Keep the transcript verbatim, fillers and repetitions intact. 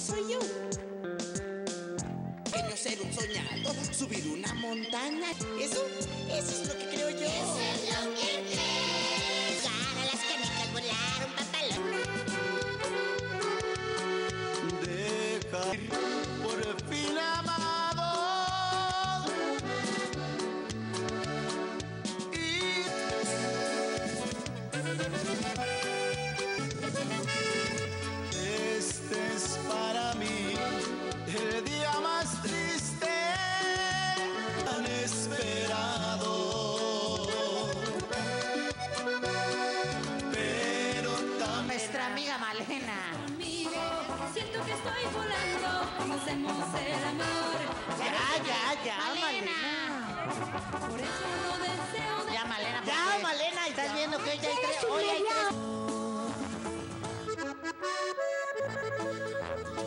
soy yo. Quiero ser un soñador, subir una montaña. Eso, eso es lo que creo yo. Eso es lo que crees. Jugar a las canicas, volar un pantalón. Deja por fin amado. Y este es para mí el día más triste tan esperado. Pero también Nuestra amiga Malena. Conmigo, siento que estoy volando, hacemos el amor. Ya, ya, ya, Malena. Malena. Por eso no deseo de Ya, Malena. Ya, porque Malena, Estás ya. viendo que hoy hay tres. Hoy hay tres.